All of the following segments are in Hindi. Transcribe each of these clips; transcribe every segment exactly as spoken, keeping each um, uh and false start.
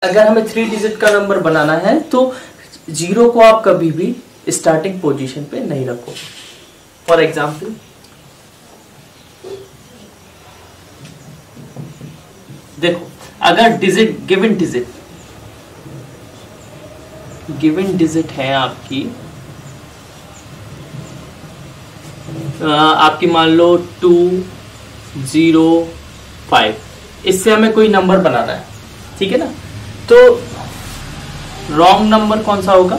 अगर हमें थ्री डिजिट का नंबर बनाना है तो जीरो को आप कभी भी स्टार्टिंग पोजीशन पे नहीं रखो। फॉर एग्जाम्पल देखो, अगर digit given digit given digit है आपकी आ, आपकी मान लो टू जीरो फाइव, इससे हमें कोई नंबर बनाना है, ठीक है ना। तो रॉन्ग नंबर कौन सा होगा,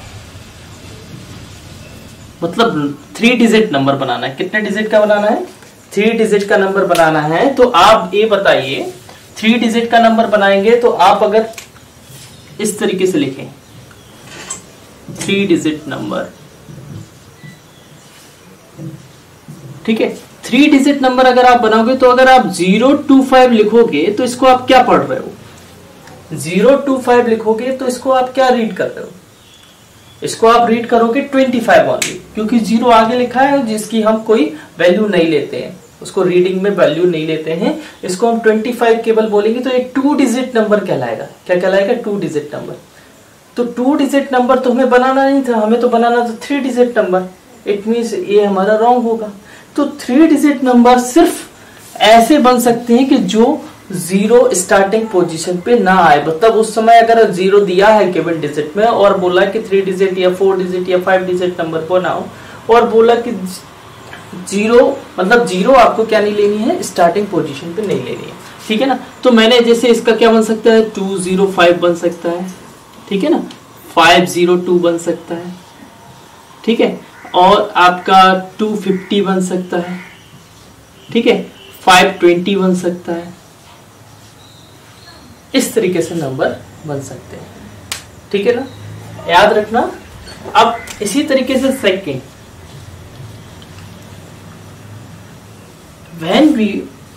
मतलब थ्री डिजिट नंबर बनाना है। कितने डिजिट का बनाना है, थ्री डिजिट का नंबर बनाना है। तो आप ये बताइए, थ्री डिजिट का नंबर बनाएंगे तो आप अगर इस तरीके से लिखें थ्री डिजिट नंबर, ठीक है। थ्री डिजिट नंबर अगर आप बनाओगे तो अगर आप जीरो टू फाइव लिखोगे तो इसको आप क्या पढ़ रहे हो, जीरो टू फाइव लिखोगे तो इसको आप क्या रीड कर रहे हो, इसको आप रीड करोगे ट्वेंटी फाइव ओनली, क्योंकि जीरो आगे लिखा है जिसकी हम कोई वैल्यू नहीं लेते हैं, उसको रीडिंग में वैल्यू नहीं लेते हैं, इसको हम ट्वेंटी फाइव केवल बोलेंगे तो एक टू डिजिट नंबर कहलाएगा। क्या कहलाएगा, टू डिजिट नंबर। तो टू डिजिट नंबर तो हमें बनाना नहीं था, हमें तो बनाना था three digit number. It means ये हमारा रॉन्ग होगा। तो थ्री डिजिट नंबर सिर्फ ऐसे बन सकते हैं कि जो जीरो स्टार्टिंग पोजीशन पे ना आए, मतलब उस समय अगर जीरो दिया है गिवन डिजिट में और बोला कि थ्री डिजिट या फोर डिजिट या फाइव डिजिट नंबर बनाओ और बोला कि जीरो, मतलब जीरो आपको क्या नहीं लेनी है, स्टार्टिंग पोजीशन पे नहीं लेनी है, ठीक है ना। तो मैंने जैसे इसका क्या बन सकता है, टू जीरो फाइव बन सकता है, ठीक है ना, फाइव जीरो टू बन सकता है, ठीक है, और आपका टू फिफ्टी बन सकता है, ठीक है, फाइव ट्वेंटी बन सकता है। इस तरीके से नंबर बन सकते हैं, ठीक है ना, याद रखना। अब इसी तरीके से second, when we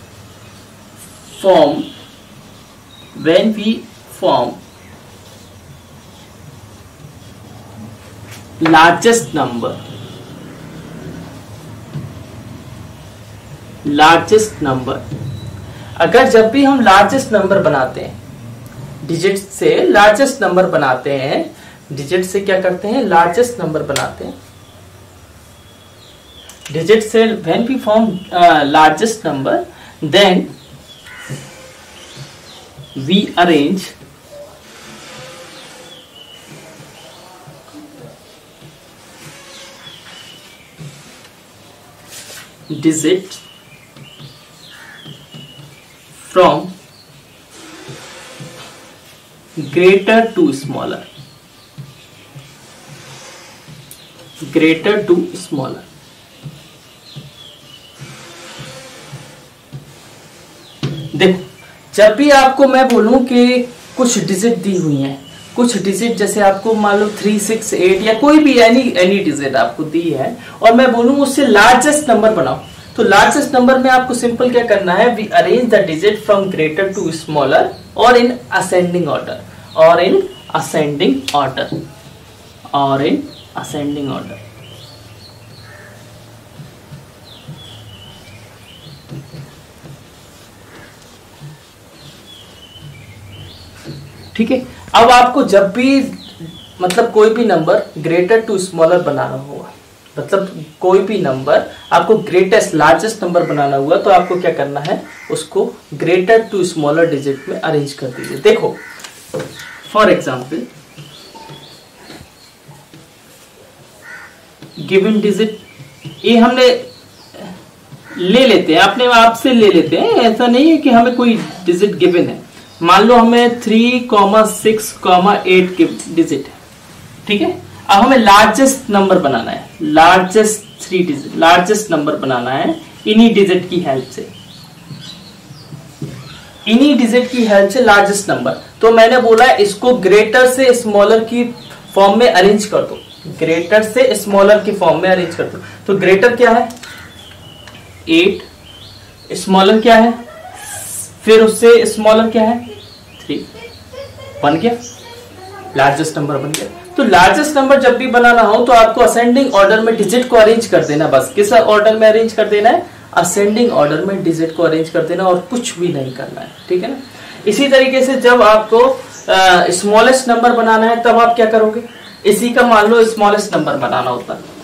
form when we form largest number largest number अगर जब भी हम लार्जेस्ट नंबर बनाते हैं, डिजिट से लार्जेस्ट नंबर बनाते हैं, डिजिट से क्या करते हैं, लार्जेस्ट नंबर बनाते हैं, digit से when we form uh, largest number, then we arrange digit from greater to smaller, greater to smaller। देखो, जब भी आपको मैं बोलूं कि कुछ डिजिट दी हुई हैं, कुछ डिजिट जैसे आपको मान लो थ्री सिक्स एट या कोई भी एनी एनी डिजिट आपको दी है और मैं बोलूं उससे लार्जेस्ट नंबर बनाओ, तो लार्जेस्ट नंबर में आपको सिंपल क्या करना है, we arrange the digit from greater to smaller और इन असेंडिंग ऑर्डर, और इन असेंडिंग ऑर्डर, और इन असेंडिंग ऑर्डर। ठीक है। अब आपको जब भी मतलब कोई भी नंबर ग्रेटर टू स्मॉलर बनाना होगा, मतलब कोई भी नंबर आपको ग्रेटेस्ट लार्जेस्ट नंबर बनाना हुआ तो आपको क्या करना है, उसको ग्रेटर टू स्मॉलर डिजिट में अरेंज कर दीजिए। देखो फॉर एग्जांपल गिवन डिजिट ये हमने ले लेते हैं, अपने आप से ले लेते हैं, ऐसा नहीं है कि हमें कोई डिजिट गिवन है। मान लो हमें three comma six comma eight के डिजिट है, ठीक है। अब हमें लार्जेस्ट नंबर बनाना है, largest three digit largest number बनाना है इन्हीं डिजिट की हेल्प से, इन्हीं डिजिट की हेल्प से लार्जेस्ट नंबर। तो मैंने बोला इसको ग्रेटर से स्मॉलर की फॉर्म में अरेंज कर दो, ग्रेटर से स्मॉलर की फॉर्म में अरेंज कर दो। तो ग्रेटर क्या है एट, स्मॉलर क्या है, फिर उससे स्मॉलर क्या है थ्री, बन गया लार्जेस्ट नंबर बन गया। तो लार्जेस्ट नंबर जब भी बनाना हो तो आपको असेंडिंग ऑर्डर में डिजिट को अरेंज कर देना, बस किस ऑर्डर में अरेंज कर देना है, असेंडिंग ऑर्डर में डिजिट को अरेंज कर देना और कुछ भी नहीं करना है, ठीक है ना। इसी तरीके से जब आपको स्मॉलेस्ट नंबर बनाना है तब आप क्या करोगे, इसी का मान लो स्मॉलेस्ट नंबर बनाना होता है।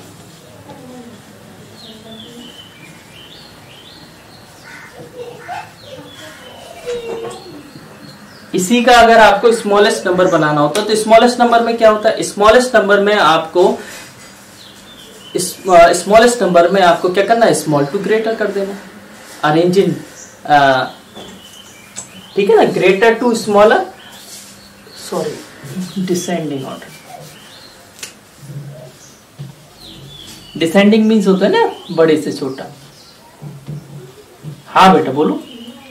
इसी का अगर आपको स्मॉलेस्ट नंबर बनाना होता तो स्मॉलेस्ट नंबर में क्या होता है, स्मॉलेस्ट नंबर में आपको स्मॉलेस्ट नंबर में आपको क्या करना है, स्मॉल टू ग्रेटर कर देना, अरेंजिंग, ठीक है ना, greater to smaller, sorry descending order, descending means होता है ना बड़े से छोटा। हाँ बेटा बोलो,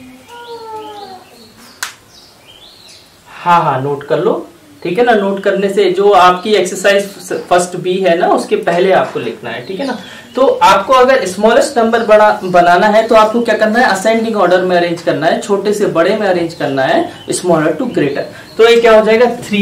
हाँ हाँ नोट कर लो, ठीक है ना। नोट करने से जो आपकी एक्सरसाइज फर्स्ट बी है ना उसके पहले आपको लिखना है, ठीक है ना। तो आपको अगर स्मॉलेस्ट नंबर बना बनाना है तो आपको क्या करना है, असेंडिंग ऑर्डर में अरेंज करना है, छोटे से बड़े में अरेंज करना है, स्मॉलर टू ग्रेटर। तो ये क्या हो जाएगा, थ्री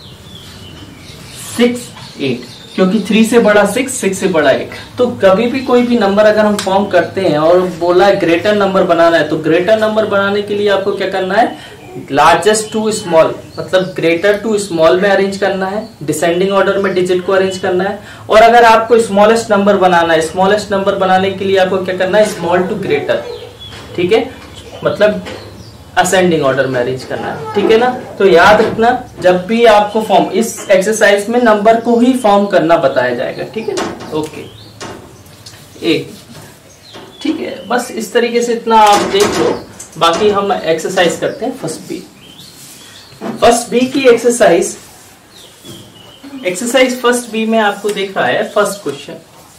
सिक्स एट, क्योंकि थ्री से बड़ा सिक्स, सिक्स से बड़ा एट। तो कभी भी कोई भी नंबर अगर हम फॉर्म करते हैं और बोला है ग्रेटर नंबर बनाना है, तो ग्रेटर नंबर बनाने के लिए आपको क्या करना है, लार्जेस्ट टू स्मॉल, मतलब ग्रेटर टू स्मॉल में अरेंज करना है, डिसेंडिंग ऑर्डर में डिजिट को अरेंज करना है। और अगर आपको स्मॉलेस्ट नंबर बनाना है, स्मॉलेस्ट नंबर बनाने के लिए आपको क्या करना है, स्मॉल टू ग्रेटर, ठीक है, मतलब असेंडिंग ऑर्डर में अरेंज करना है, ठीक है ना। तो याद रखना, जब भी आपको फॉर्म, इस एक्सरसाइज में नंबर को ही फॉर्म करना बताया जाएगा, ठीक है ना। ओके, एक ठीक है, बस इस तरीके से इतना आप देख लो। बाकी हम एक्सरसाइज करते हैं फर्स्ट बी। फर्स्ट बी की एक्सरसाइज, एक्सरसाइज फर्स्ट बी में आपको देख रहा है फर्स्ट क्वेश्चन।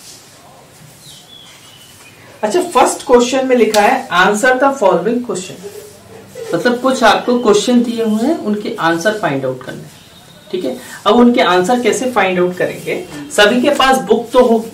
अच्छा, फर्स्ट क्वेश्चन में लिखा है आंसर द फॉलोइंग क्वेश्चन, मतलब कुछ आपको क्वेश्चन दिए हुए हैं, उनके आंसर फाइंड आउट करने, ठीक है। अब उनके आंसर कैसे फाइंड आउट करेंगे, सभी के पास बुक तो होगी,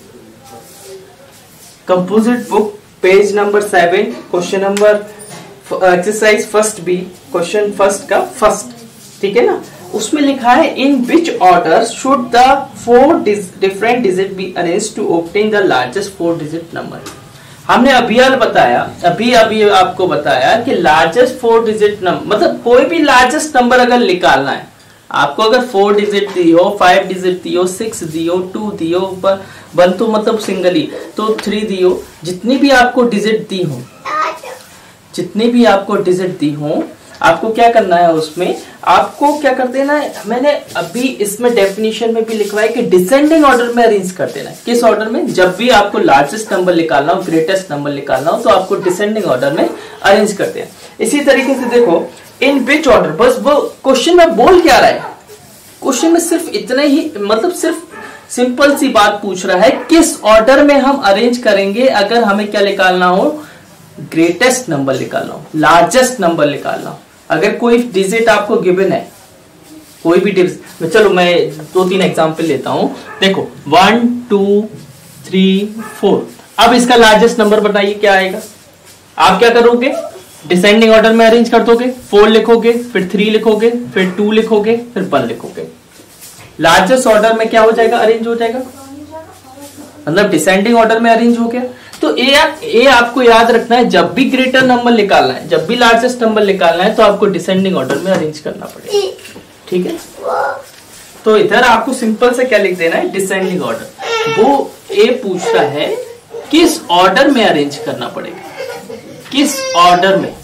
composite book, page number seven, question number exercise first B, question first का फर्स्ट, ठीक है ना। उसमें लिखा है in which order should the four different digit be arranged to obtain the largest four digit number. हमने अभी बताया अभी अभी आपको बताया कि लार्जेस्ट फोर डिजिट नंबर, मतलब कोई भी लार्जेस्ट नंबर अगर निकालना है आपको, अगर फोर डिजिट दी हो, फाइव डिजिट दी हो, सिक्स दी हो, टू दी हो, वन तो मतलब सिंगल ही, तो थ्री दी हो, जितनी भी आपको डिजिट दी हो, जितनी भी आपको डिजिट दी हो, आपको क्या करना है, उसमें आपको क्या कर देना है, मैंने अभी इसमें डेफिनेशन में भी लिखवा है कि डिसेंडिंग ऑर्डर में अरेंज कर देना है। किस ऑर्डर में, जब भी आपको लार्जेस्ट नंबर निकालना हो, ग्रेटेस्ट नंबर निकालना हो, तो आपको डिसेंडिंग ऑर्डर में अरेंज करते हैं। इसी तरीके से देखो इन विच ऑर्डर, बस वो क्वेश्चन में बोल क्या रहा है, क्वेश्चन में सिर्फ इतने ही, मतलब सिर्फ सिंपल सी बात पूछ रहा है, किस ऑर्डर में हम अरेंज करेंगे अगर हमें क्या निकालना हो, ग्रेटेस्ट नंबर निकालना हो, लार्जेस्ट नंबर निकालना हो। अगर कोई डिजिट आपको गिवन है, कोई भी डिजिट, चलो मैं दो तीन एग्जांपल लेता हूं, देखो वन टू थ्री फोर। अब इसका लार्जेस्ट नंबर बताइए क्या आएगा, आप क्या करोगे, डिसेंडिंग ऑर्डर में अरेंज कर दोगे, फोर लिखोगे, फिर थ्री लिखोगे, फिर टू लिखोगे, फिर वन लिखोगे। लार्जेस्ट ऑर्डर में क्या हो जाएगा, अरेंज हो जाएगा, मतलब डिसेंडिंग ऑर्डर में अरेंज हो गया। तो ए, ए आपको याद रखना है, जब भी ग्रेटर नंबर निकालना है, जब भी लार्जेस्ट नंबर निकालना है, तो आपको डिसेंडिंग ऑर्डर में अरेंज करना पड़ेगा, ठीक है। तो इधर आपको सिंपल से क्या लिख देना है, डिसेंडिंग ऑर्डर। वो ए पूछ रहा है किस ऑर्डर में अरेंज करना पड़ेगा, किस ऑर्डर में,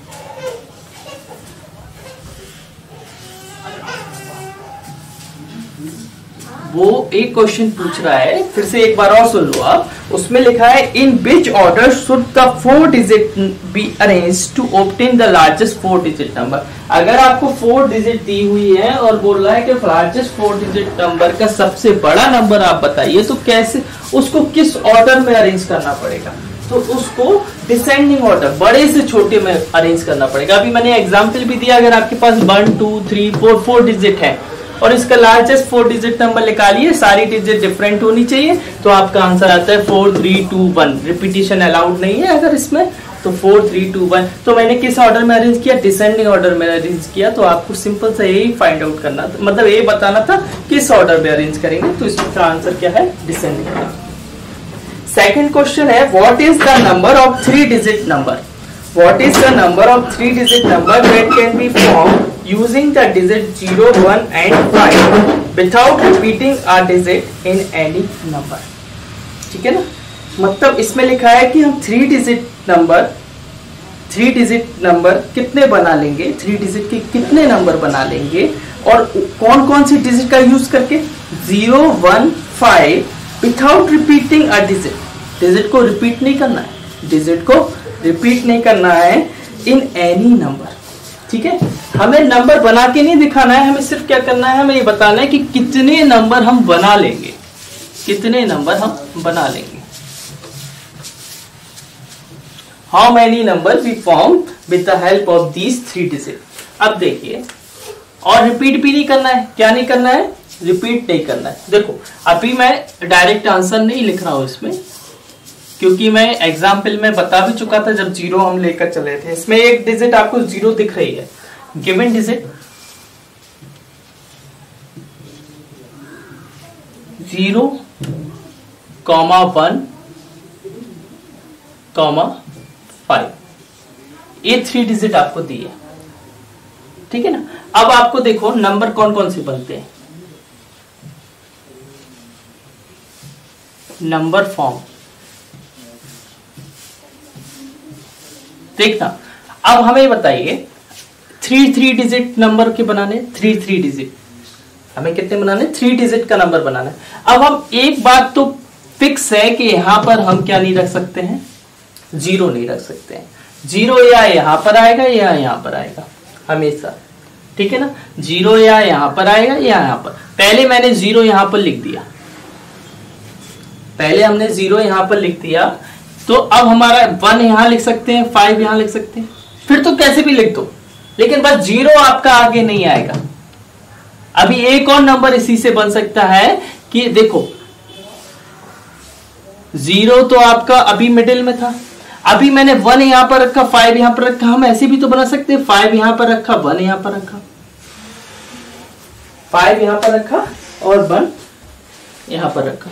वो एक क्वेश्चन पूछ रहा है, फिर से एक बार और सुन लो आप। उसमें लिखा है in which order should the four digit be arrange to obtain the largest four digit number. अगर आपको फोर डिजिट दी हुई है और बोल रहा है कि लार्जेस्ट फोर डिजिट नंबर का सबसे बड़ा नंबर आप बताइए, तो कैसे उसको किस ऑर्डर में अरेंज करना पड़ेगा, तो उसको डिसेंडिंग ऑर्डर, बड़े से छोटे में अरेंज करना पड़ेगा। अभी मैंने एग्जाम्पल भी दिया, अगर आपके पास one two three four four digit है और इसका लार्जेस्ट फोर डिजिट नंबर निकालिए, सारी डिजिट डिफरेंट होनी चाहिए, तो आपका आंसर आता है four three two one. Repetition allowed नहीं है अगर इसमें, तो फोर थ्री टू वन। तो मैंने किस ऑर्डर में अरेंज किया, डिसेंडिंग ऑर्डर में अरेंज किया। तो आपको सिंपल से यही फाइंड आउट करना था, मतलब ये बताना था किस ऑर्डर में अरेंज करेंगे, तो इसका आंसर क्या है, डिसेंडिंग ऑर्डर। सेकेंड क्वेश्चन है what is the number of three digit number, What is the number of three digit number that can be formed using the digit zero, one and five without repeating a digit in any number? ठीक है ना, मतलब इसमें लिखा है कि हम three digit number three digit number कितने बना लेंगे, थ्री डिजिट के कितने नंबर बना लेंगे और कौन कौन सी डिजिट का यूज करके, zero, one, five without repeating a digit. Digit को रिपीट नहीं करना है, डिजिट को रिपीट नहीं करना है इन एनी नंबर। ठीक है, हमें नंबर बना के नहीं दिखाना है, हमें सिर्फ क्या करना है, हमें ये बताना है कि कितने नंबर हम बना लेंगे, कितने नंबर हम बना लेंगे। How many number we form with the help of these three digit. अब देखिए, और रिपीट भी नहीं करना है, क्या नहीं करना है, रिपीट नहीं करना है। देखो अभी मैं डायरेक्ट आंसर नहीं लिख रहा हूं इसमें, क्योंकि मैं एग्जाम्पल में बता भी चुका था जब जीरो हम लेकर चले थे। इसमें एक डिजिट आपको जीरो दिख रही है, given digit zero comma one comma five, ये थ्री डिजिट आपको दी है। ठीक है ना, अब आपको देखो नंबर कौन कौन से बनते हैं, नंबर फॉर्म देखना। अब हमें बताइए थ्री थ्री डिजिट नंबर के बनाने, थ्री थ्री डिजिट हमें कितने बनाने, थ्री डिजिट का नंबर बनाना है। अब हम एक बात तो फिक्स है कि यहां पर हम क्या नहीं रख सकते हैं, जीरो नहीं रख सकते हैं। जीरो या यहां पर आएगा या यहां पर आएगा हमेशा। ठीक है ना, जीरो या यहां पर आएगा या यहां पर। पहले मैंने जीरो यहां पर लिख दिया, पहले हमने जीरो यहां पर लिख दिया, तो अब हमारा वन यहां लिख सकते हैं, फाइव यहां लिख सकते हैं, फिर तो कैसे भी लिख दो, लेकिन बस जीरो आपका आगे नहीं आएगा। अभी एक और नंबर इसी से बन सकता है कि देखो जीरो तो आपका अभी मिडिल में था, अभी मैंने वन यहां पर रखा, फाइव यहां पर रखा, हम ऐसे भी तो बना सकते हैं, फाइव यहां पर रखा, वन यहां पर रखा, फाइव यहां पर रखा और वन यहां पर रखा।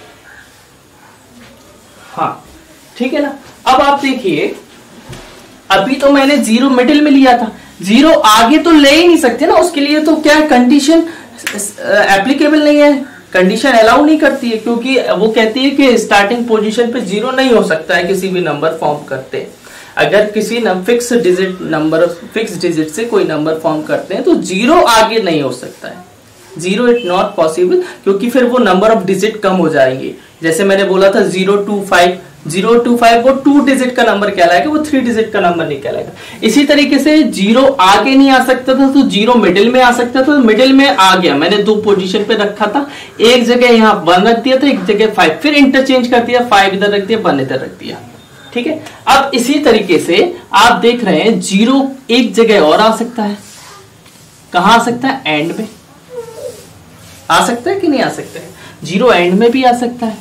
हाँ ठीक है ना। अब आप देखिए, अभी तो मैंने जीरो मिडिल में लिया था, जीरो आगे तो ले ही नहीं सकते ना, उसके लिए तो क्या कंडीशन एप्लीकेबल नहीं है, कंडीशन अलाउ नहीं करती है, क्योंकि वो कहती है कि स्टार्टिंग पोजीशन पे जीरो नहीं हो सकता है किसी भी नंबर फॉर्म करते। अगर किसी fix digit number fix digit से कोई नंबर फॉर्म करते हैं तो जीरो आगे नहीं हो सकता है, जीरो इट नॉट पॉसिबल, क्योंकि फिर वो नंबर ऑफ डिजिट कम हो जाएंगे। जैसे मैंने बोला था zero two five, zero two five वो टू डिजिट का नंबर कहलाएगा, वो थ्री डिजिट का नंबर नहीं कहलाएगा। इसी तरीके से जीरो आगे नहीं आ सकता था तो जीरो मिडिल में आ सकता था, तो मिडिल में आ गया, मैंने दो पोजीशन पे रखा था, एक जगह यहाँ वन रख दिया था, एक जगह फाइव, फिर इंटरचेंज कर दिया, फाइव इधर रख दिया, वन इधर रख दिया। ठीक है, अब इसी तरीके से आप देख रहे हैं जीरो एक जगह और आ सकता है, कहां आ सकता है, एंड में आ सकता है कि नहीं आ सकता है, जीरो एंड में भी आ सकता है।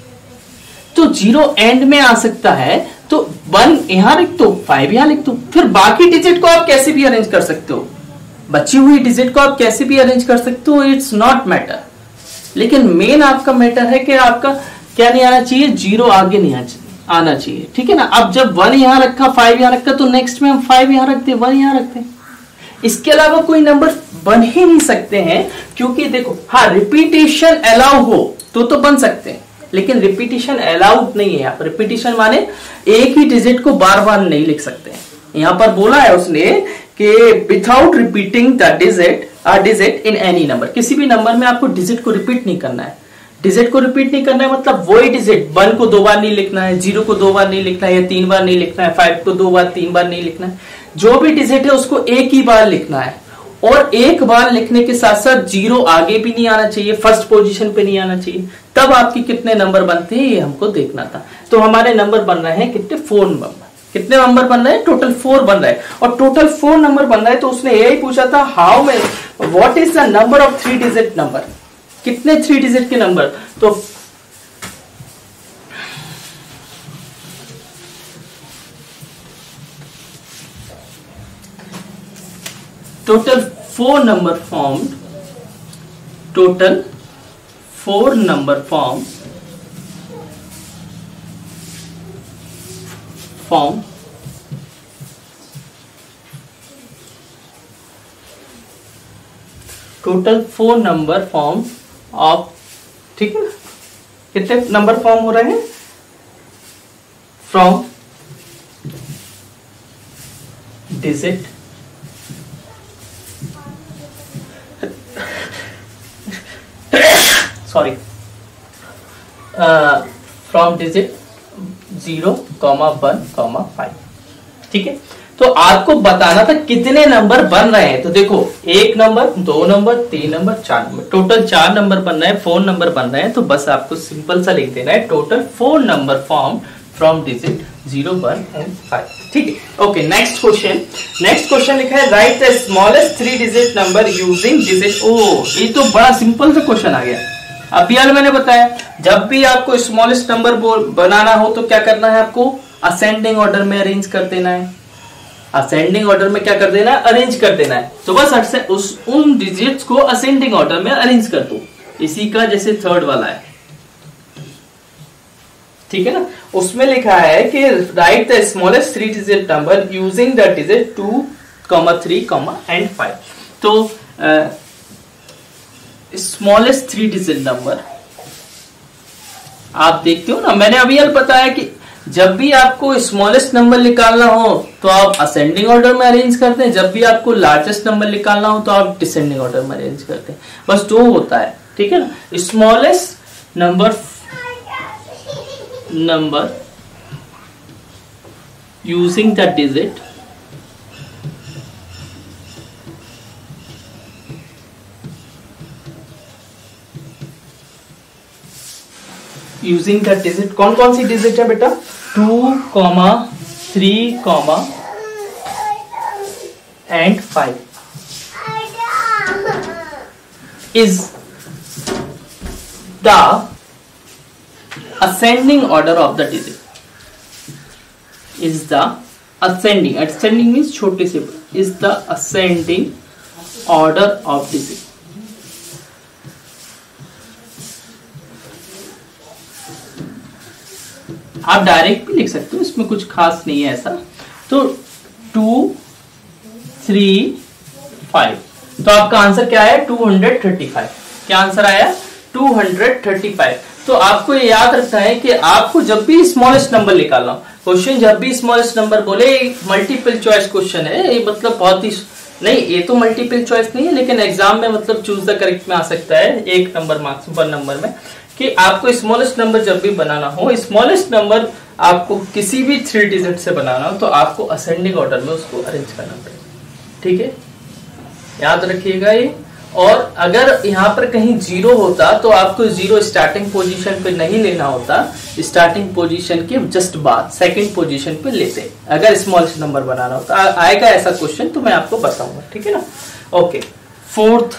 तो जीरो एंड में आ सकता है तो वन यहां लिख दो, फाइव यहां लिख दो, फिर बाकी डिजिट को आप कैसे भी अरेंज कर सकते हो, बची हुई डिजिट को आप कैसे भी अरेंज कर सकते हो, इट्स नॉट मैटर। लेकिन मेन आपका मैटर है कि आपका क्या नहीं आना चाहिए, जीरो आगे नहीं आना चाहिए। ठीक है ना, अब जब वन यहां रखा, फाइव यहां रखा, तो नेक्स्ट में हम फाइव यहां रखते हैं, वन यहां रखते हैं, इसके अलावा कोई नंबर बन ही नहीं सकते हैं। क्योंकि देखो, हाँ रिपीटेशन अलाउ हो तो तो बन सकते हैं, लेकिन रिपीटेशन अलाउड नहीं है। यहाँ पर रिपीटेशन माने एक ही डिजिट को बार बार नहीं लिख सकते हैं। यहाँ पर बोला है उसने कि without repeating the digit a digit in any number, किसी भी नंबर में आपको डिजिट को रिपीट नहीं करना है। डिजिट को रिपीट नहीं करना है मतलब वही डिजिट, वन को दो बार नहीं लिखना है, जीरो को दो बार नहीं लिखना है या तीन बार नहीं लिखना है, फाइव को दो बार तीन बार नहीं लिखना है, जो भी डिजिट है उसको एक ही बार लिखना है। और एक बार लिखने के साथ साथ जीरो आगे भी नहीं आना चाहिए, फर्स्ट पोजीशन पे नहीं आना चाहिए, तब आपके कितने नंबर बनते हैं ये हमको देखना था। तो हमारे नंबर बन रहे हैं कितने, फोर नंबर। कितने नंबर बन रहे हैं, टोटल फोर बन रहे हैं, और टोटल फोर नंबर बन रहा है। तो उसने यही पूछा था हाउ में what is the number of three digit number, कितने थ्री डिजिट के नंबर। तो total four number formed, total four number form form total four number form of, ठीक है ना, कितने नंबर फॉर्म हो रहे हैं from digit sorry from digit zero comma one comma five, ठीक है। तो आपको बताना था कितने नंबर बन रहे हैं। तो देखो एक नंबर, दो नंबर, तीन नंबर, चार नंबर, टोटल चार नंबर बन रहे हैं, फोर नंबर बन रहे हैं। तो बस आपको सिंपल सा लिख देना है total four number form from digit zero one and five, ठीक है। Okay, next question. Next question लिखा है write the smallest three digit number using digit. ओ, ये तो बड़ा सिंपल सा क्वेश्चन आ गया। अभी यार मैंने बताया जब भी आपको स्मॉलेस्ट नंबर बनाना हो तो क्या करना है, आपको असेंडिंग ऑर्डर में अरेंज कर देना है। असेंडिंग ऑर्डर में क्या कर देना है, अरेंज कर देना है। तो बस उस उन डिजिट्स को असेंडिंग ऑर्डर में अरेंज कर दो। इसी का जैसे थर्ड वाला है, ठीक है ना, उसमें लिखा है कि write the smallest three digit number using the digit two comma three comma and five. तो स्मॉलेस्ट थ्री डिजिट नंबर आप देखते हो ना, मैंने अभी यार बताया कि जब भी आपको स्मॉलेस्ट नंबर निकालना हो तो आप असेंडिंग ऑर्डर में अरेंज करते हैं, जब भी आपको लार्जेस्ट नंबर निकालना हो तो आप डिसेंडिंग ऑर्डर में अरेंज करते हैं। बस दो होता है, ठीक है ना। Smallest number number using the digit using the digit, कौन कौन सी डिजिट है बेटा, two comma three comma and five is the ascending order of the digit, is the ascending, ascending means छोटे से, is the ascending order of digit. आप डायरेक्ट भी लिख सकते हो, इसमें कुछ खास नहीं है ऐसा। तो टू थ्री फाइव, तो आपका आंसर क्या है, टू हंड्रेड थर्टी फाइव। क्या आंसर आया, टू हंड्रेड थर्टी फाइव। तो आपको ये याद रखना है कि आपको जब भी स्मॉलेस्ट नंबर निकालना, क्वेश्चन जब भी स्मॉलेस्ट नंबर बोले, मल्टीपल चॉइस क्वेश्चन है ये, मतलब बहुत ही नहीं, ये तो मल्टीपल चॉइस नहीं है, लेकिन एग्जाम में मतलब चूज द करेक्ट में आ सकता है एक नंबर मार्क्स वन नंबर में, कि आपको स्मॉलेस्ट नंबर जब भी बनाना हो, स्मॉलेस्ट नंबर आपको किसी भी थ्री डिजिट से बनाना हो तो आपको असेंडिंग ऑर्डर में उसको अरेंज करना पड़ेगा, ठीक है, याद रखिएगा ये। और अगर यहाँ पर कहीं जीरो होता तो आपको जीरो स्टार्टिंग पोजीशन पे नहीं लेना होता, स्टार्टिंग पोजीशन के जस्ट बाद सेकंड पोजीशन पे लेते, अगर स्मॉलेस्ट नंबर बनाना होता। आएगा ऐसा क्वेश्चन तो मैं आपको बताऊंगा, ठीक है ना। Okay, fourth,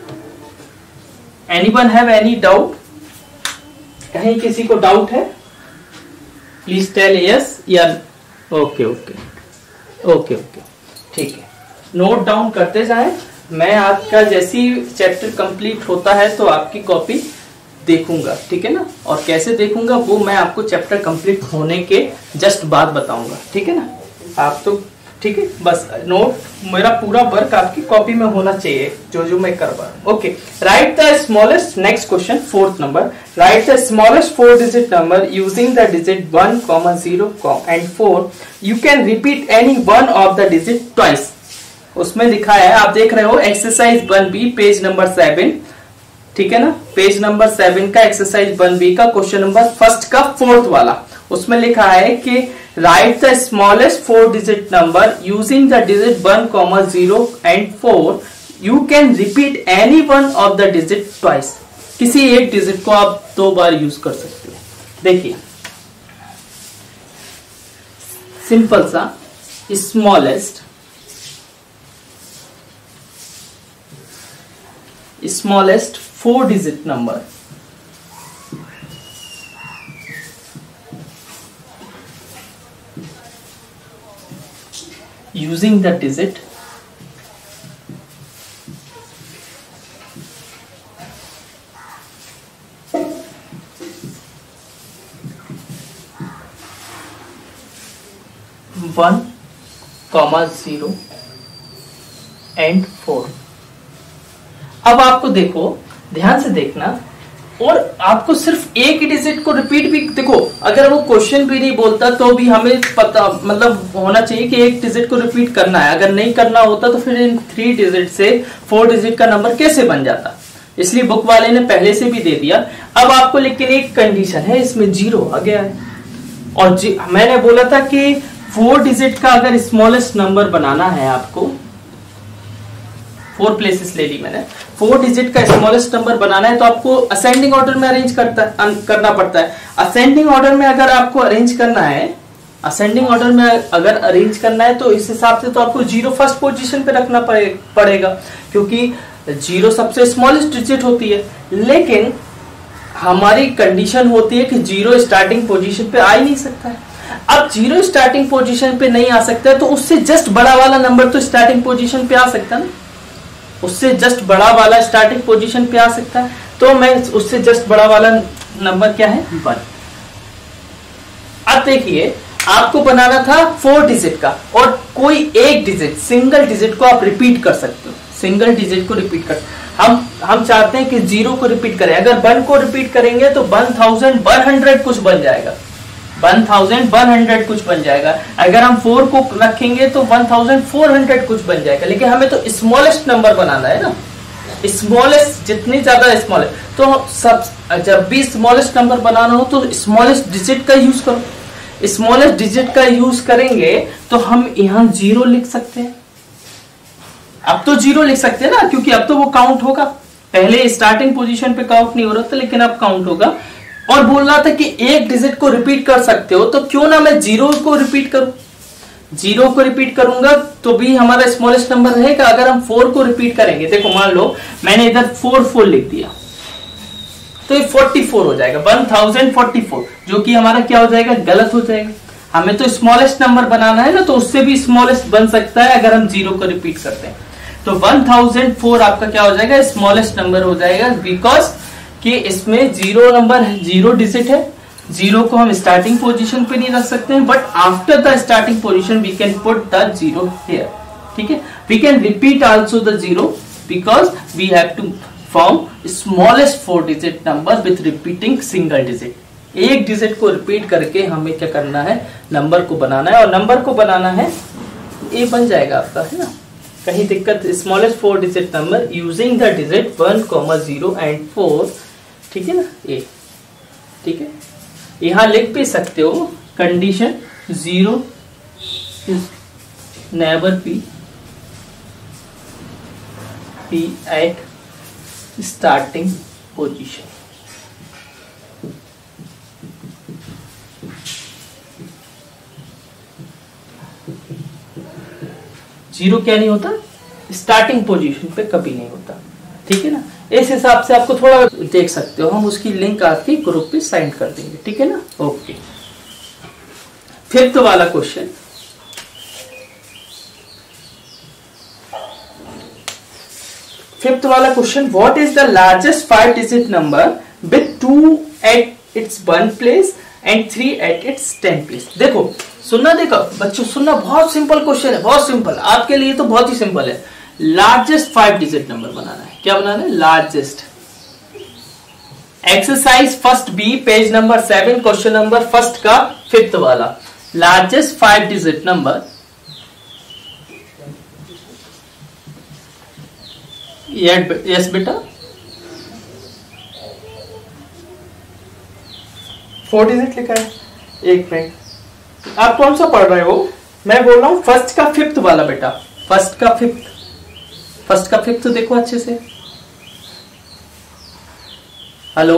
anyone have any doubt, कहीं किसी को डाउट है, प्लीज टेल यस या ओके ओके ओके ओके, ठीक है, नोट डाउन करते जाएं। मैं आपका जैसी चैप्टर कंप्लीट होता है तो आपकी कॉपी देखूंगा, ठीक है ना, और कैसे देखूंगा वो मैं आपको चैप्टर कंप्लीट होने के जस्ट बाद बताऊंगा, ठीक है ना। आप तो ठीक है, बस नोट मेरा पूरा वर्क आपकी कॉपी में होना चाहिए जो जो मैं कर रहा हूं। Okay, write the smallest, next question fourth number, write the smallest four digit number using the digit one comma zero and four, you can repeat any one of the digit twice. उसमें लिखा है, आप देख रहे हो exercise one B page number seven, ठीक है ना, पेज नंबर सेवन का एक्सरसाइज वन बी का क्वेश्चन नंबर फर्स्ट का फोर्थ वाला, उसमें लिखा है कि write the smallest four digit number using the digit one comma zero and four, you can repeat any one of the digit twice. किसी एक डिजिट को आप दो बार यूज कर सकते हो। देखिए सिंपल सा, smallest smallest four digit number using the digit one comma zero and four। अब आपको देखो, ध्यान से देखना, और आपको सिर्फ एक डिजिट को रिपीट भी, देखो अगर वो क्वेश्चन भी नहीं बोलता तो भी हमें पता मतलब होना चाहिए कि एक डिजिट को रिपीट करना है। अगर नहीं करना होता तो फिर इन थ्री डिजिट से फोर डिजिट का नंबर कैसे बन जाता, इसलिए बुक वाले ने पहले से भी दे दिया। अब आपको लेकिन एक कंडीशन है, इसमें जीरो आ गया है, और जी, मैंने बोला था कि फोर डिजिट का अगर स्मॉलेस्ट नंबर बनाना है आपको, फोर प्लेसेस ले ली मैंने, फोर डिजिट का स्मॉलेस्ट नंबर बनाना है तो आपको असेंडिंग ऑर्डर में अरेंज करता करना पड़ता है। असेंडिंग ऑर्डर में अगर आपको अरेंज करना है, असेंडिंग ऑर्डर में अगर अरेंज करना है तो इस हिसाब से तो आपको जीरो फर्स्ट पोजीशन पे रखना पड़ेगा, क्योंकि जीरो सबसे स्मॉलेस्ट डिजिट होती है। लेकिन हमारी कंडीशन होती है कि जीरो स्टार्टिंग पोजीशन पे आ ही नहीं सकता है। अब जीरो स्टार्टिंग पोजीशन पे नहीं आ सकता है तो उससे जस्ट बड़ा वाला नंबर तो स्टार्टिंग पोजीशन पे आ सकता है ना, उससे जस्ट बड़ा वाला स्टार्टिंग पोजीशन पे आ सकता है। तो मैं उससे जस्ट बड़ा वाला नंबर क्या है, वन। अब देखिए आपको बनाना था फोर डिजिट का, और कोई एक डिजिट, सिंगल डिजिट को आप रिपीट कर सकते हो, सिंगल डिजिट को रिपीट कर, हम हम चाहते हैं कि जीरो को रिपीट करें। अगर वन को रिपीट करेंगे तो वन थाउजेंड वन हंड्रेड कुछ बन जाएगा, वन थाउजेंड वन हंड्रेड कुछ बन जाएगा। अगर हम फोर को रखेंगे तो वन थाउजेंड फोर हंड्रेड कुछ बन जाएगा। लेकिन हमें तो स्मॉलेस्ट नंबर बनाना है ना, स्मॉलेस्ट, जितनी ज्यादा स्मॉलेस्ट, तो सब जब भी स्मॉलेस्ट नंबर बनाना हो तो स्मॉलेस्ट डिजिट का यूज करो। स्मॉलेस्ट डिजिट का यूज करेंगे तो हम यहाँ जीरो लिख सकते हैं। अब तो जीरो लिख सकते हैं ना, क्योंकि अब तो वो काउंट होगा, पहले स्टार्टिंग पोजीशन पे काउंट नहीं हो रहा था लेकिन अब काउंट होगा। और बोल रहा था कि एक डिजिट को रिपीट कर सकते हो, तो क्यों ना मैं जीरो को रिपीट करूं, जीरो को रिपीट करूंगा तो भी हमारा स्मॉलेस्ट नंबर रहेगा। अगर हम फोर को रिपीट करेंगे, देखो मान लो मैंने इधर फोर फोर लिख दिया तो ये फोर्टी फोर हो जाएगा, वन थाउजेंड फोर्टी फोर, जो कि हमारा क्या हो जाएगा, गलत हो जाएगा। हमें तो स्मॉलेस्ट नंबर बनाना है ना, तो उससे भी स्मॉलेस्ट बन सकता है अगर हम जीरो को रिपीट करते हैं। तो वन थाउजेंड फोर आपका क्या हो जाएगा, स्मॉलेस्ट नंबर हो जाएगा, बिकॉज कि इसमें जीरो नंबर है, जीरो डिजिट है, जीरो को हम स्टार्टिंग पोजीशन पे नहीं रख सकते हैं, but after the starting position we can put the zero here. ठीक है, we can repeat also the zero because we have to form smallest four digit number with repeating single digit. एक डिजिट को रिपीट करके हमें क्या करना है, नंबर को बनाना है, और नंबर को बनाना है ए बन जाएगा आपका, है ना, कहीं दिक्कत, smallest four digit number using the digit one comma zero and four, ठीक है ना, ए। ठीक है, यहां लिख भी सकते हो condition zero is never be be at starting position. Zero क्या नहीं होता, स्टार्टिंग पोजीशन पे कभी नहीं होता। ठीक है ना, इस हिसाब से आपको थोड़ा देख सकते हो, हम उसकी लिंक आपके ग्रुप पे सेंड कर देंगे। ठीक है ना, ओके। फिफ्थ वाला क्वेश्चन, फिफ्थ वाला question, what is the largest five digit number with two at its one place and three at its ten place. देखो सुनना, देखो बच्चों सुनना, बहुत सिंपल क्वेश्चन है, बहुत सिंपल, आपके लिए तो बहुत ही सिंपल है। लार्जेस्ट फाइव डिजिट नंबर बनाना है, क्या बनाना है, largest. Exercise first B, page number seven, question number first का फिफ्थ वाला, largest five digit number. Yes बेटा, फोर डिजिट लिखा है, एक मिनट, आप कौन सा पढ़ रहे हो, मैं बोल रहा हूं फर्स्ट का फिफ्थ वाला बेटा, फर्स्ट का फिफ्थ, फर्स्ट का फिफ्थ देखो अच्छे से। हेलो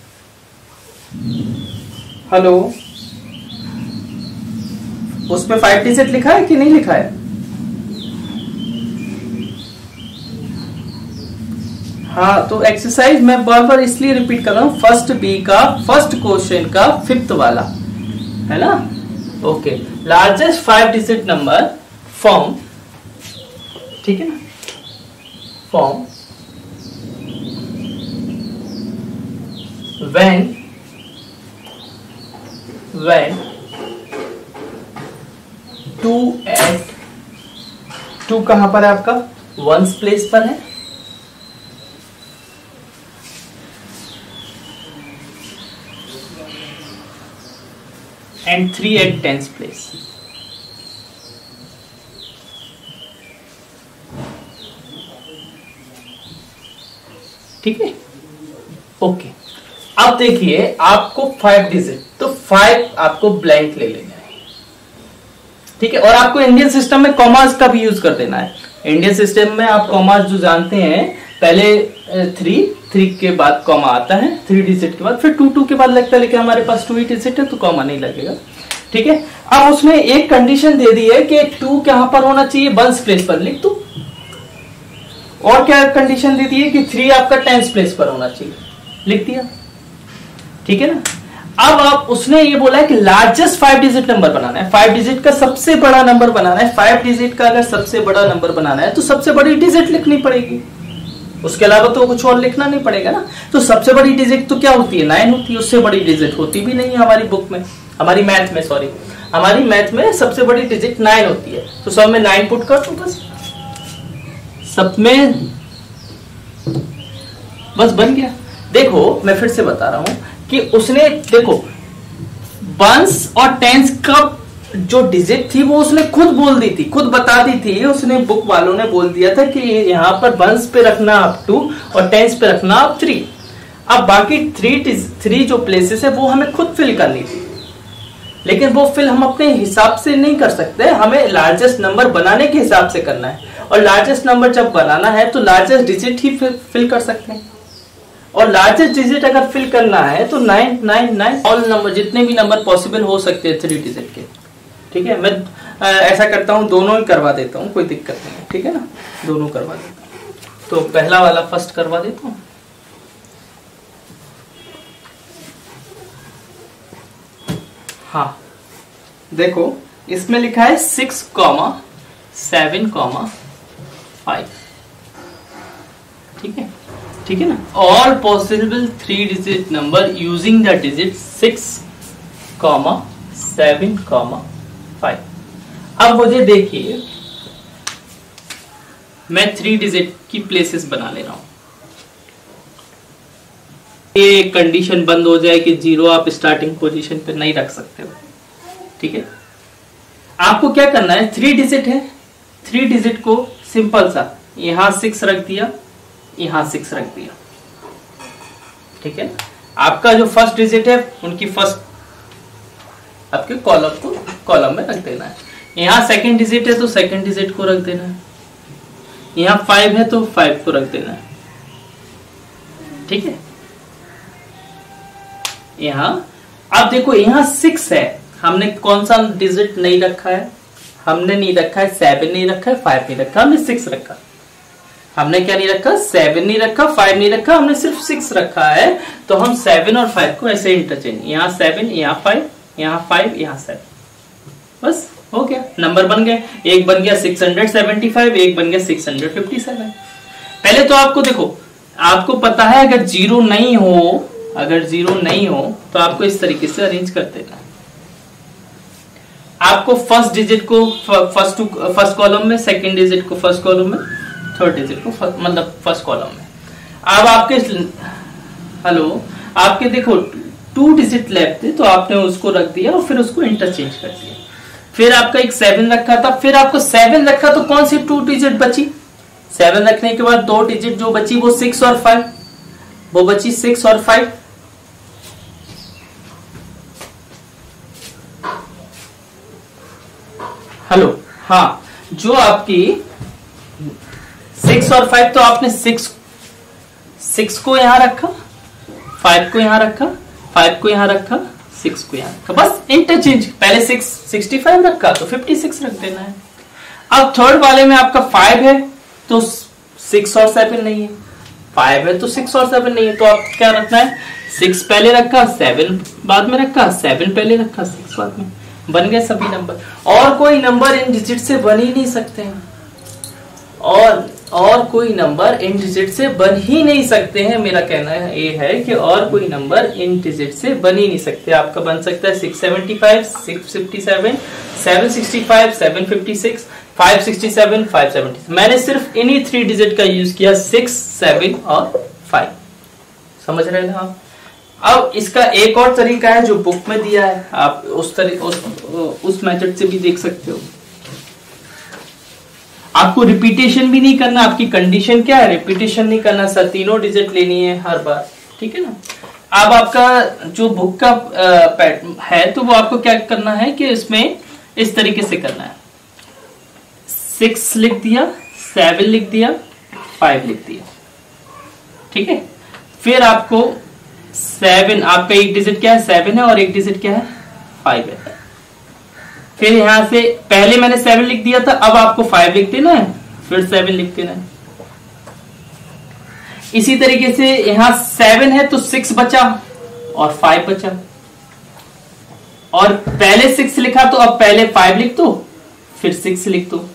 हेलो, उसमें फाइव डिजिट लिखा है कि नहीं लिखा है? हाँ, तो एक्सरसाइज मैं बार बार इसलिए रिपीट कर रहा हूं, फर्स्ट बी का फर्स्ट क्वेश्चन का फिफ्थ वाला, है ना, okay. Largest five digit number form, ठीक है ना, form when when two at, two कहां पर है आपका, वंस प्लेस पर है, and three at tens place. ठीक है, ओके। अब देखिए आपको फाइव डिजिट, तो फाइव आपको ब्लैंक ले लेना है, ठीक है। और आपको इंडियन सिस्टम में कॉमास का भी यूज कर देना है। इंडियन सिस्टम में आप कॉमास जो जानते हैं, पहले थ्री थ्री के बाद कॉमा आता है, थ्री डिजिट के बाद, फिर टू टू के बाद लगता है, लेकिन हमारे पास टू ही डिजिट है तो कॉमा नहीं लगेगा, ठीक है। अब उसमें एक कंडीशन दे दी है कि टू कहां पर होना चाहिए, वंस प्लेस पर, लिख दो। और क्या कंडीशन दे दी है कि थ्री आपका टेंस प्लेस पर होना चाहिए, लिख दिया, ठीक है ना। अब आप उसने ये बोला है कि लार्जेस्ट फाइव डिजिट नंबर बनाना है, फाइव डिजिट का सबसे बड़ा नंबर बनाना है। फाइव डिजिट का अगर सबसे बड़ा नंबर बनाना है तो सबसे बड़ी डिजिट लिखनी पड़ेगी, उसके अलावा तो कुछ और लिखना नहीं पड़ेगा ना। तो सबसे बड़ी डिजिट तो क्या होती है, नाइन होती है, उससे बड़ी डिजिट होती भी नहीं है हमारी बुक में, हमारी मैथ में, सॉरी हमारी मैथ में सबसे बड़ी डिजिट नाइन होती है। तो सब में नाइन पुट कर दो, बस सब में बस बन गया। देखो मैं फिर से बता रहा हूं कि उसने, देखो वंस और टेंस का जो डिजिट थी वो उसने खुद बोल दी थी, खुद बता दी थी, उसने बुक वालों ने बोल दिया था कि यहाँ पर वंस पे रखना आप टू और टेंस पे रखना आप थ्री। अब बाकी थ्री थ्री जो प्लेसेस है वो हमें खुद फिल करनी थी, लेकिन वो फिल हम अपने हिसाब से नहीं कर सकते, हमें लार्जेस्ट नंबर बनाने के हिसाब से करना है। और लार्जेस्ट नंबर जब बनाना है तो लार्जेस्ट डिजिट ही फिल, फिल कर सकते हैं। और लार्जेस्ट डिजिट अगर फिल करना है तो nine nine nine all number, जितने भी नंबर पॉसिबल हो सकते हैं थ्री डिजिट के, ठीक है। मैं आ, ऐसा करता हूं, दोनों ही करवा देता हूं, कोई दिक्कत नहीं है, ठीक है ना, दोनों करवा देता हूं। तो पहला वाला फर्स्ट करवा देता हूं। हाँ देखो इसमें लिखा है six comma seven comma five, ठीक है, ठीक है ना। All possible three digit number using the digit six comma seven comma five. अब मुझे देखिए मैं थ्री डिजिट की प्लेसेस बना ले रहा हूं। ये कंडीशन बंद हो जाए कि जीरो आप स्टार्टिंग पोजीशन पे नहीं रख सकते हो, ठीक है। आपको क्या करना है, थ्री डिजिट है, थ्री डिजिट को सिंपल सा यहां सिक्स रख दिया, यहां सिक्स रख दिया, ठीक है। आपका जो फर्स्ट डिजिट है उनकी फर्स्ट आपके कॉलम को कॉलम में रख देना है। यहां सेकंड डिजिट है तो सेकंड डिजिट को रख देना है, यहां फाइव है तो फाइव को रख देना है, ठीक है। यहां अब देखो यहां सिक्स है, हमने कौन सा डिजिट नहीं रखा है, हमने नहीं रखा है सेवन नहीं रखा है फाइव नहीं रखा, हमने सिक्स रखा। हमने क्या नहीं रखा, सेवन नहीं रखा, फाइव नहीं रखा, हमने सिर्फ सिक्स रखा है। तो हम सेवन और फाइव को ऐसे इंटरचेंज, यहाँ सेवन यहाँ फाइव यहाँ फाइव यहाँ सेवन, बस हो गया, नंबर बन गए। एक बन गया सिक्स हंड्रेड सेवेंटी फाइव, एक बन गया सिक्स हंड्रेड फिफ्टी सेवन। पहले तो आपको देखो, आपको पता है अगर जीरो नहीं हो, अगर जीरो नहीं हो तो आपको इस तरीके से अरेंज कर देना। आपको फर्स्ट डिजिट को फर्स्ट फर्स्ट कॉलम में, सेकंड डिजिट को फर्स्ट कॉलम में, थर्ड डिजिट को मतलब फर्स्ट कॉलम में। अब आपके हेलो आपके देखो टू डिजिट लेफ्ट थे तो आपने उसको रख दिया और फिर उसको इंटरचेंज कर दिया। फिर आपका एक सेवन रखा था, फिर आपको सेवन रखा तो कौन सी टू डिजिट बची, सेवन रखने के बाद दो डिजिट जो बची वो सिक्स और फाइव, वो बची सिक्स और फाइव। हेलो हाँ, जो आपकी सिक्स और फाइव, तो आपने सिक्स सिक्स को यहां रखा, फाइव को यहां रखा, फाइव को यहां रखा, सिक्स को यहां रखा, बस इंटरचेंज। पहले सिक्स सिक्सटी फाइव रखा तो फिफ्टी सिक्स रख देना है। अब थर्ड वाले में आपका फाइव है तो सिक्स और सेवन नहीं है, फाइव है तो सिक्स और सेवन नहीं है, तो आप क्या रखना है, सिक्स पहले रखा, सेवन बाद में रखा, सेवन पहले रखा, सिक्स बाद में, बन गए सभी नंबर। और कोई नंबर इन डिजिट से बन ही नहीं सकते हैं, और और कोई नंबर इन डिजिट से बन ही नहीं सकते हैं। मेरा कहना है ये है कि और कोई नंबर इन डिजिट से बन ही नहीं सकते। आपका बन सकता है six seventy five, six fifty seven, seven sixty five, seven fifty six, five sixty seven, five seventy. मैंने सिर्फ इन्हीं थ्री डिजिट का यूज किया, सिक्स, सेवन और फाइव। समझ रहे हैं आप, अब इसका एक और तरीका है जो बुक में दिया है, आप उस तरीके उस, उस मेथड से भी देख सकते हो। आपको रिपीटेशन भी नहीं करना, आपकी कंडीशन क्या है, रिपीटेशन नहीं करना, सर तीनों डिजिट लेनी है हर बार, ठीक है ना। अब आपका जो बुक का पैटर्न है तो वो आपको क्या करना है कि इसमें इस तरीके से करना है, सिक्स लिख दिया, सेवन लिख दिया, फाइव लिख दिया, ठीक है। फिर आपको सेवन, आपका एक डिजिट क्या है, सेवन है, और एक डिजिट क्या है, फाइव है। फिर यहां से पहले मैंने सेवन लिख दिया था, अब आपको फाइव लिख देना है, फिर सेवन लिख देना है। इसी तरीके से यहां सेवन है तो सिक्स बचा और फाइव बचा, और पहले सिक्स लिखा तो अब पहले फाइव लिख दो, फिर सिक्स लिख दो।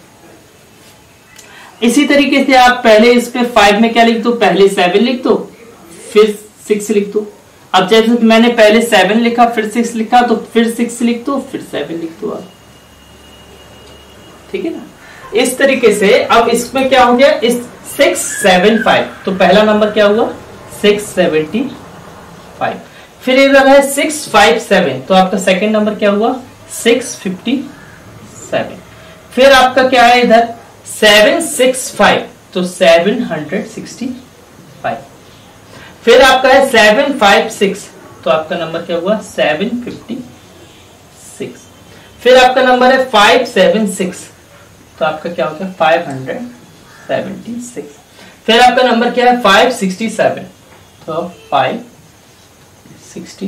इसी तरीके से आप पहले इस पे फाइव में क्या लिख दो, पहले सेवन लिख दो, फिर सिक्स लिख दो। अब जैसे मैंने पहले सेवन लिखा, फिर सिक्स लिखा, तो फिर सिक्स लिख दो, फिर सेवन लिख दो आप, ठीक है ना। इस तरीके से अब इसमें क्या हो गया, इस सिक्स सेवन फाइव, तो पहला नंबर क्या हुआ, सिक्स सेवेंटी फाइव। फिर इधर है सिक्स फाइव सेवन, तो आपका सेकेंड नंबर क्या हुआ, सिक्स फिफ्टी सेवन। फिर आपका क्या है इधर सेवन सिक्स फाइव, तो सेवन हंड्रेड सिक्सटी फाइव। फिर आपका है सेवन फाइव सिक्स, तो आपका नंबर क्या हुआ, सेवन फिफ्टी सिक्स। फिर आपका नंबर है फाइव सेवन सिक्स, तो आपका क्या हो गया, फाइव हंड्रेड सेवेंटी सिक्स। फिर आपका नंबर क्या है, फाइव सिक्सटी सेवन, तो फाइव सिक्सटी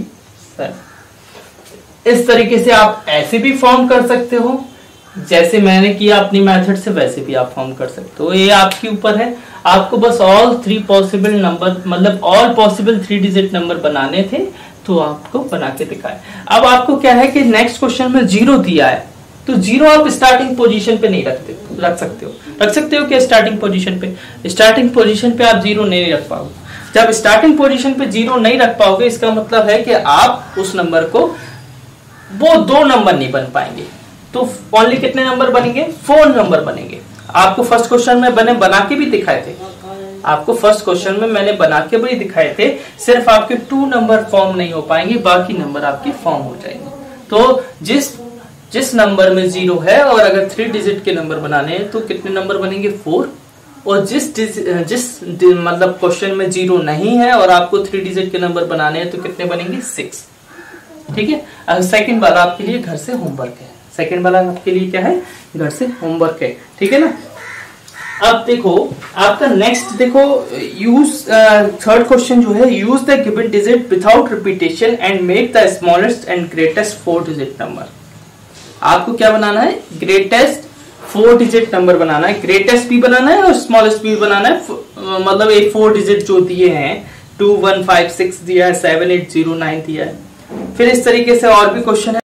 सेवन। इस तरीके से आप ऐसे भी फॉर्म कर सकते हो, जैसे मैंने किया अपनी मेथड से, वैसे भी आप फॉर्म कर सकते हो। ये आपके ऊपर है, आपको बस ऑल थ्री पॉसिबल नंबर, मतलब all possible three digit number बनाने थे, तो आपको बना के दिखाए। अब आपको क्या है कि नेक्स्ट क्वेश्चन में जीरो दिया है, तो जीरो आप स्टार्टिंग पोजीशन पे नहीं रखते, रख सकते हो रख सकते हो कि स्टार्टिंग पोजीशन पे स्टार्टिंग पोजीशन पे आप जीरो नहीं रख पाओगे। जब स्टार्टिंग पोजीशन पे जीरो नहीं रख पाओगे, इसका मतलब है कि आप उस नंबर को, वो दो नंबर नहीं बन पाएंगे, तो ओनली कितने नंबर बनेंगे, फोर नंबर बनेंगे। आपको फर्स्ट क्वेश्चन में बने बना के भी दिखाए थे, आपको फर्स्ट क्वेश्चन में मैंने बना के भी दिखाए थे, सिर्फ आपके टू नंबर फॉर्म नहीं हो पाएंगे, बाकी नंबर आपके फॉर्म हो जाएंगे। तो जिस जिस नंबर में जीरो है और अगर थ्री डिजिट के नंबर बनाने हैं तो कितने नंबर बनेंगे, फोर। और जिस जिस मतलब क्वेश्चन में जीरो नहीं है और आपको थ्री डिजिट के नंबर बनाने हैं तो कितने बनेंगे, सिक्स, ठीक है। अब सेकंड वाला आपके लिए घर से होमवर्क है, सेकंड वाला आपके लिए क्या है, घर से होमवर्क है, ठीक है ना। अब देखो आपका नेक्स्ट देखो, यूज थर्ड क्वेश्चन जो है, use the given digit without repetition and make the smallest and greatest four digit number. आपको क्या बनाना है, ग्रेटेस्ट फोर डिजिट नंबर बनाना है, ग्रेटेस्ट भी बनाना है और स्मॉलेस्ट भी बनाना है, मतलब एक फोर डिजिट जो दिए हैं, टू वन फाइव सिक्स दिया है, सेवन एट जीरो नाइन दिया है। फिर इस तरीके से और भी क्वेश्चन है।